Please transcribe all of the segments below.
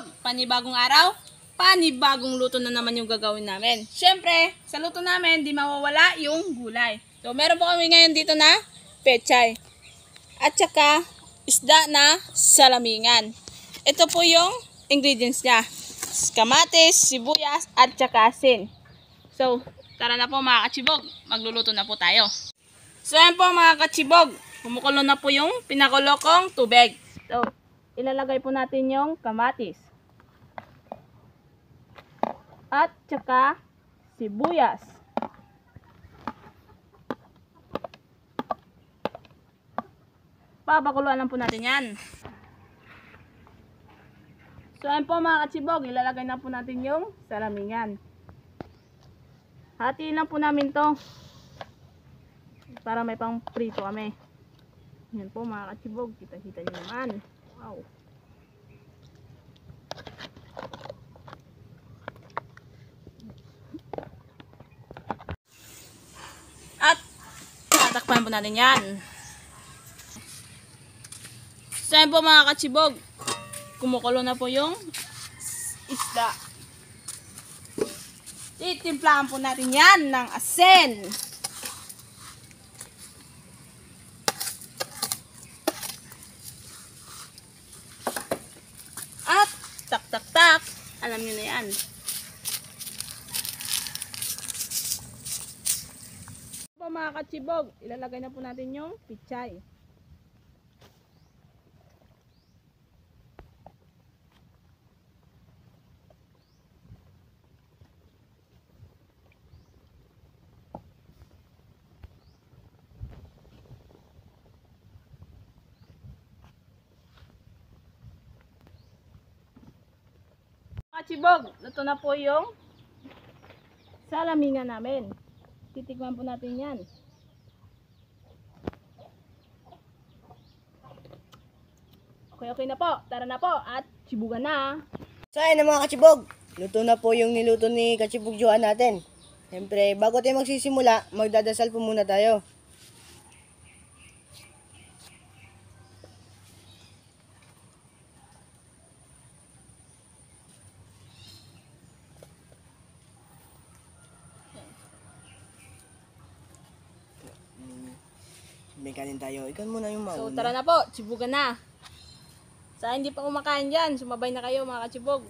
kachibog, panibagong araw, panibagong luto na naman yung gagawin namin. Siyempre, sa luto namin, di mawawala yung gulay. So, meron po kami ngayon dito na pechay. At saka, isda na salamingan. Ito po yung ingredients niya. Kamatis, sibuyas, at saka asin. So, tara na po mga kachibog, magluluto na po tayo. So, yan po mga kachibog, kumukulo na po yung pinakulo kong tubig. So, ilalagay po natin yung kamatis. At saka sibuyas. Papakuluan lang po natin yan. So, ayan po mga kachibog, ilalagay na po natin yung salamingan. Hatiin lang po namin to para may pang prito kami. Yan po mga kachibog, kita-kita nyo naman. Wow. At tatakpan po natin yan. So yan po mga kachibog, kumukulo na po yung isda. Titimplahan po natin yan ng asin. At tak. Alam nyo na yan. Po mga kachibog, ilalagay na po natin yung pichay. Kachibog, luto na po yung salamingan namin. Titikman po natin yan. Okay na po. Tara na po at chibugan na. So ayun na mga kachibog, luto na po yung niluto ni Kachibog Joan natin. Siyempre, bago tayo magsisimula, magdadasal po muna tayo. May kanin tayo. Ikaw muna yung mauna. So tara na po, chibugan na. Sa hindi pa kumakain dyan, sumabay na kayo mga kachibog.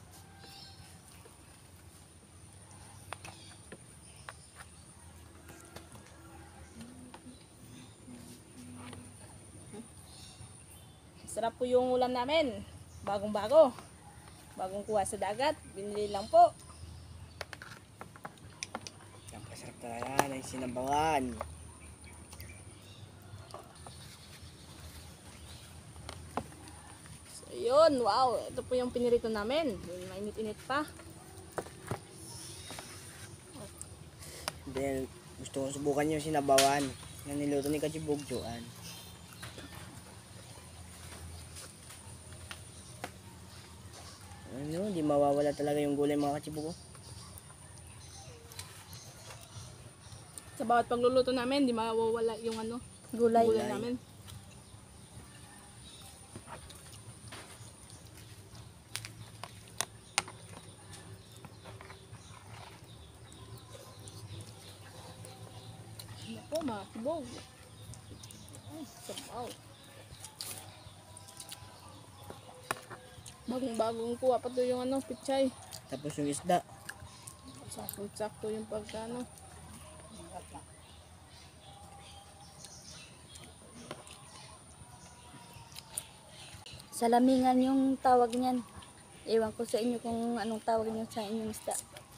Sarap po yung ulam namin. Bagong-bago. Bagong kuha sa dagat. Binili lang po. Napasarap talaga ng sinambangan. Ayun, wow. Ito po yung pinirito namin. Mainit-init pa. Then, gusto kong subukan yung sinabawan na niluto ni Kachibog Joan. Ano, di mawawala talaga yung gulay mga kachibog ko. Sa bawat pagluluto namin, di mawawala yung gulay namin. Ako, mga kibog. Ay, sabaw. Bagong-bagong kuha pa to yung pichay. Tapos yung isda. Sakto yung pagkano. Salamingan yung tawag niyan. Ewan ko sa inyo kung anong tawag niyo sa inyong isda.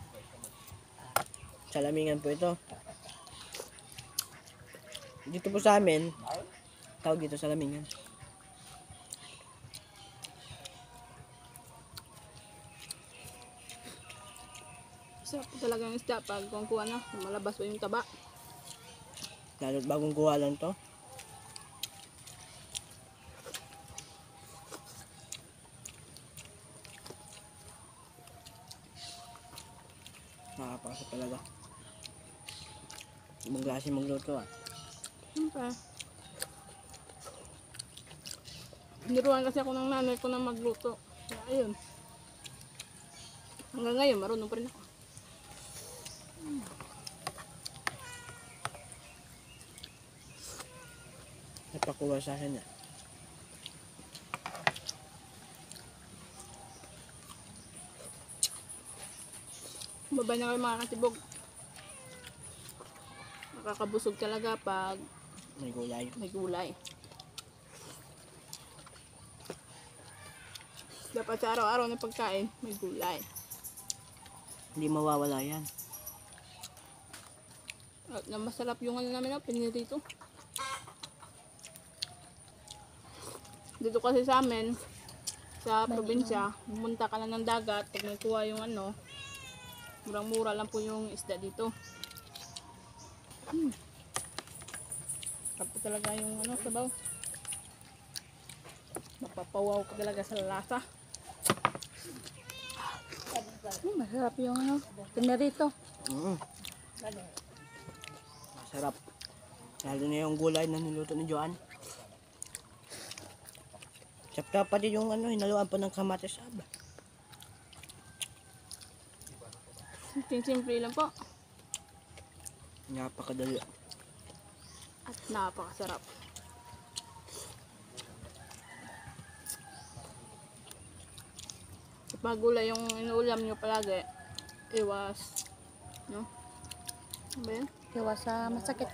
Salamingan po ito. Dito po sa amin, tawag dito salamingan. Sarap po talaga yung isda pag kuha na. Malabas pa yung taba. Lalo't bagong kuha lang to. Nakapasok talaga. Ibang klase magluto ah. Siyempre. Niruan kasi ako ng nanay ko na magluto. Kaya ayun. Hanggang ngayon, marunong pa rin ako. Napakuha sa akin na. Babay na kayo mga katibog. Nakakabusog talaga pag May gulay. may gulay. Dapat sa araw-araw na pagkain, may gulay. Hindi mawawala yan. At na masarap yung ano namin, pinirito. Dito kasi sa amin, sa probinsya, pumunta ka lang ng dagat, pag may kuha yung ano, murang-mura lang po yung isda dito. Sarap talaga yung ano, sabaw. Mapapawaw ka talaga sa lasa. Masarap yung ano, pinarito. Masarap. Lalo na yung gulay na niluto ni Joan. Tsaka pati yung ano, hinaluan pa ng kamatis aba. Simple lang po. Napakadali. At napakasarap. Kapag gulay yung inuulam nyo palagi, iwas. No? Ano ba yun? Iwas sa masakit.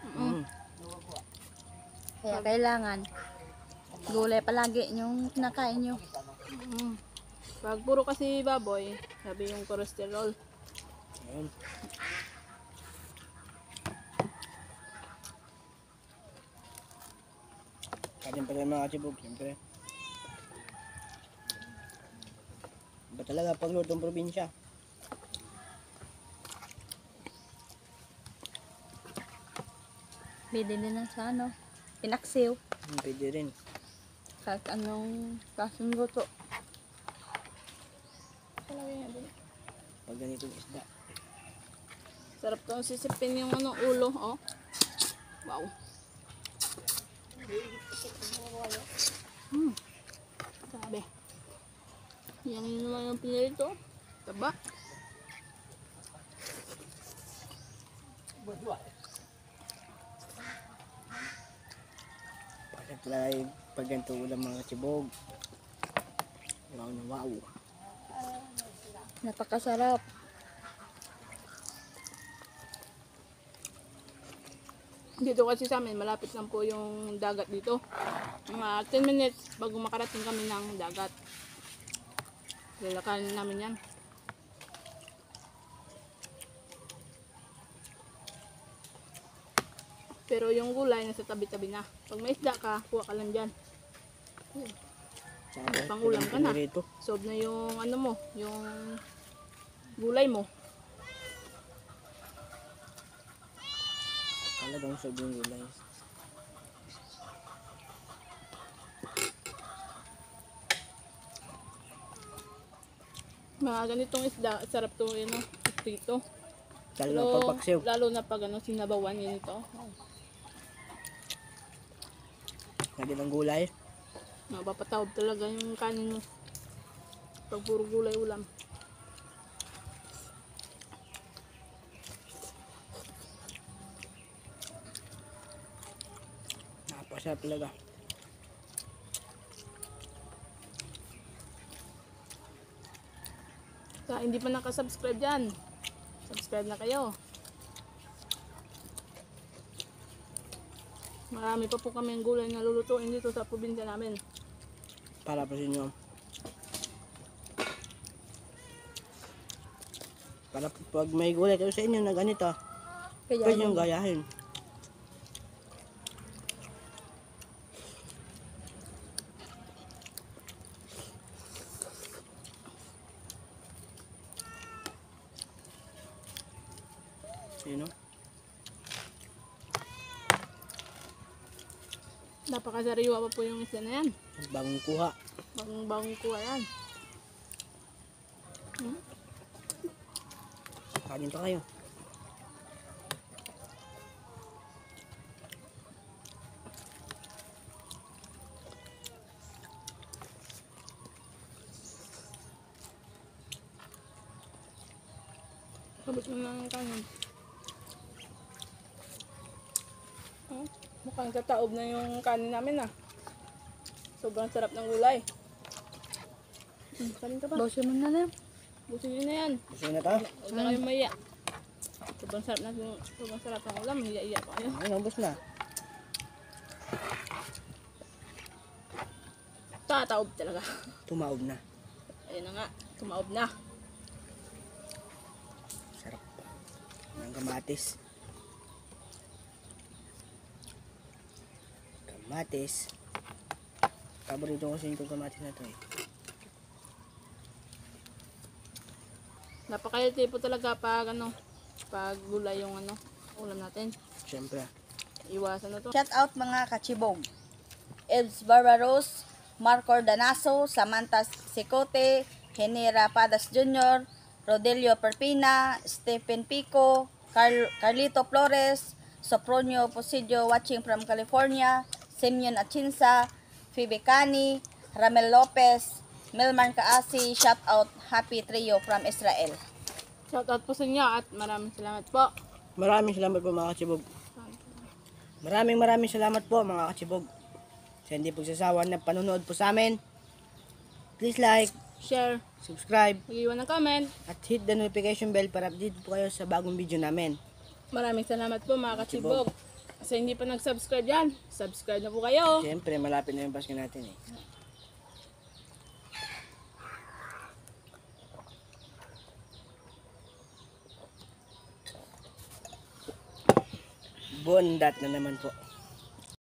Mm. Kaya kailangan gulay palagi yung kinakain nyo. Mm. Pag puro kasi baboy, sabi yung cholesterol. Ayun. Kanin pa rin mga katibog, siyempre. Iba talaga paglutong probinsya. Pwede din na sa ano, pinaksiw. Pwede rin. Kahit anong klaseng luto. Pag ganitong isda. Sarap to sisipin yung ano, ulo, oh. Wow. Sabi. Yan naman yung pinirito. Taba. Pasap talaga yung pag ganito ulam mga katibog. Wow na wow. Napakasarap. Dito kasi sa amin, malapit lang po yung dagat dito. Mga 10 minutes bago makarating kami ng dagat. Lalakarin namin yan. Pero yung gulay nasa tabi-tabi na. Pag may isda ka, kuha ka lang dyan. Sabi, Pangulam ka na. pinirito. Sob na yung ano mo, yung gulay mo. Talagang sobrang gulay. Mga ganitong isda, sarap to yun, no? Dito. Lalo na pagpaksiw. Lalo na pag ano, sinabawan yun ito. Lagi ng gulay. Mapapatawad talaga yung kanin mo. Pag puro gulay ulam. Napasarap talaga. Sa hindi pa nakasubscribe dyan, subscribe na kayo. Marami pa po kami ang gulay na lulutuin dito sa probinsya namin. Para pa sa inyo. Para pag may gulay kayo sa inyo na ganito, Kaya pwede nyo gayahin. You know? Napakasariwa pa po yung isda na yan. Bagong kuha. Bagong kuha yan. Kanin pa kayo. Abot mo ng kanin. Oh, mukhang tataob na yung kanin namin ah. Sobrang sarap ng gulay. Kanin ka pa. Bawsin mo na lang. Busin nyo na yan. Gusto na to? Huwag na kayong maya. Sobrang sarap ng ulam. Hiya-hiya pa kayo. Ayun, ubos na. Tataob talaga. Tumaob na. Ayun na nga. Tumaob na. Sarap. Ng kamatis. Kamatis. Paborito ko kasi yung kamatis na to eh. Napakayati po talaga pag pag gulay yung ulam natin. Siyempre. Iwasan na to. Shout out mga kachibog. Evs Barbaros, Marco Danaso, Samantha Sicote, Henera Padas Jr., Rodelio Perpina, Stephen Pico, Carlito Flores, Sopronio Posidio watching from California, Simeon Achinsa, Phoebe Cani, Ramel Lopez, Melman Kaasi, shout out Happy Trio from Israel. Shout out po sa inyo at maraming salamat po. Maraming salamat po mga kachibog. Maraming salamat po mga kachibog. Sa hindi pagsasawa na panonood po sa amin. Please like, Share, subscribe, mag-iwan ng comment. at hit the notification bell para update po kayo sa bagong video namin. Maraming salamat po mga kachibog. Sa hindi pa nag-subscribe yan, subscribe na po kayo. Siyempre, malapit na yung Pasko natin eh. Bondat na naman po.